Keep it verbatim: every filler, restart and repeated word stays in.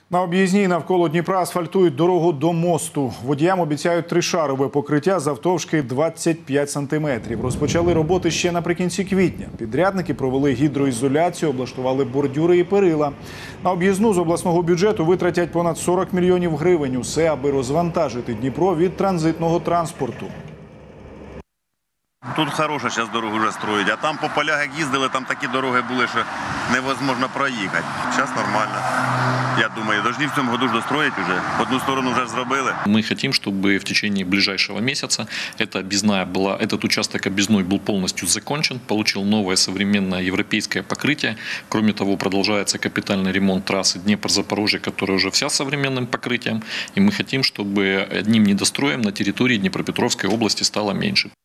На об'їзній навколо Дніпра асфальтують дорогу до мосту. Водіям обіцяють тришарове покриття завтовшки двадцять п'ять сантиметрів. Розпочали роботи ще наприкінці квітня. Підрядники провели гідроізоляцію, облаштували бордюри і перила. На об'їзну з обласного бюджету витратять понад сорок мільйонів гривень. Усе, аби розвантажити Дніпро від транзитного транспорту. Тут хороша зараз дорогу вже строять, а там по полях, як їздили, там такі дороги були, що невозможно проїхати. Зараз нормально. Я думаю, должны в цьому году достроить уже. Одну сторону вже зробили. Мы хотим, чтобы в течение ближайшего месяца эта объездная была, этот участок объездной был полностью закончен, получил новое современное европейское покрытие. Кроме того, продолжается капитальный ремонт трассы Днепр-Запорожье, которая уже вся с современным покрытием. И мы хотим, чтобы одним недостроем на территории Днепропетровской области стало меньше.